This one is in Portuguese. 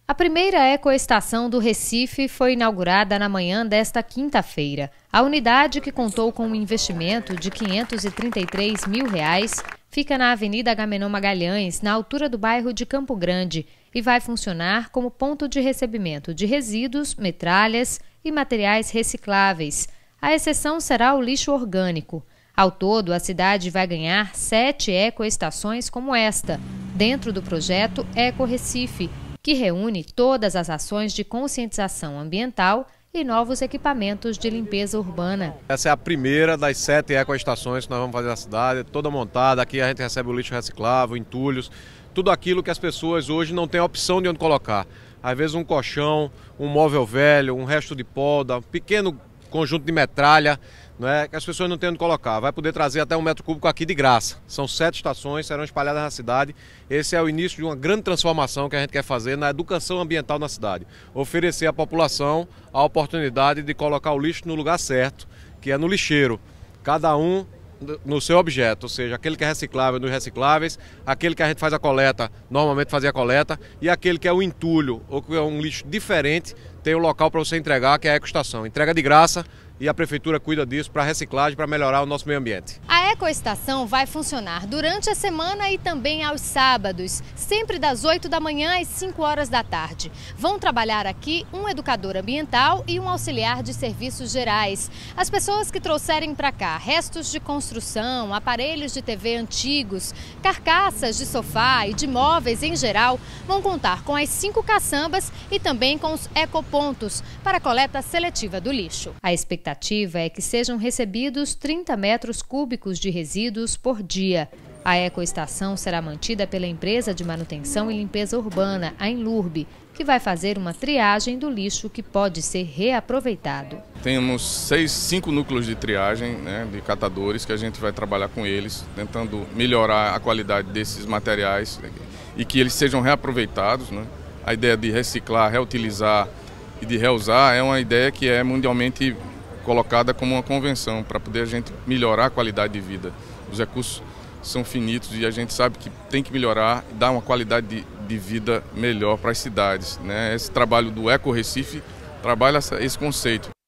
A primeira ecoestação do Recife foi inaugurada na manhã desta quinta-feira. A unidade, que contou com um investimento de R$ 533 mil, fica na Avenida Agamenon Magalhães, na altura do bairro de Campo Grande, e vai funcionar como ponto de recebimento de resíduos, metralhas e materiais recicláveis. A exceção será o lixo orgânico. Ao todo, a cidade vai ganhar 7 ecoestações como esta, dentro do projeto Eco Recife, que reúne todas as ações de conscientização ambiental e novos equipamentos de limpeza urbana. Essa é a primeira das 7 ecoestações que nós vamos fazer na cidade, toda montada. Aqui a gente recebe o lixo reciclável, entulhos, tudo aquilo que as pessoas hoje não têm opção de onde colocar. Às vezes um colchão, um móvel velho, um resto de polda, um pequeno conjunto de metralha, que as pessoas não têm onde colocar. Vai poder trazer até 1 metro cúbico aqui de graça. São 7 estações, serão espalhadas na cidade. Esse é o início de uma grande transformação que a gente quer fazer na educação ambiental na cidade. Oferecer à população a oportunidade de colocar o lixo no lugar certo, que é no lixeiro. Cada um no seu objeto, ou seja, aquele que é reciclável nos recicláveis, aquele que a gente faz a coleta, normalmente fazia a coleta, e aquele que é o entulho ou que é um lixo diferente, tem o local para você entregar, que é a ecoestação. Entrega de graça e a prefeitura cuida disso para reciclagem, para melhorar o nosso meio ambiente. A ecoestação vai funcionar durante a semana e também aos sábados, sempre das 8 da manhã às 5 horas da tarde. Vão trabalhar aqui um educador ambiental e um auxiliar de serviços gerais. As pessoas que trouxerem para cá restos de construção, aparelhos de TV antigos, carcaças de sofá e de móveis em geral, vão contar com as 5 caçambas e também com os ecopontos para a coleta seletiva do lixo. A expectativa é que sejam recebidos 30 metros cúbicos de resíduos por dia. A ecoestação será mantida pela empresa de manutenção e limpeza urbana, a Enlurb, que vai fazer uma triagem do lixo que pode ser reaproveitado. Temos 5 núcleos de triagem, de catadores, que a gente vai trabalhar com eles, tentando melhorar a qualidade desses materiais e que eles sejam reaproveitados. A ideia de reciclar, reutilizar e de reusar é uma ideia que é mundialmente colocada como uma convenção para poder a gente melhorar a qualidade de vida. Os recursos são finitos e a gente sabe que tem que melhorar e dar uma qualidade de vida melhor para as cidades. Esse trabalho do Eco Recife trabalha esse conceito.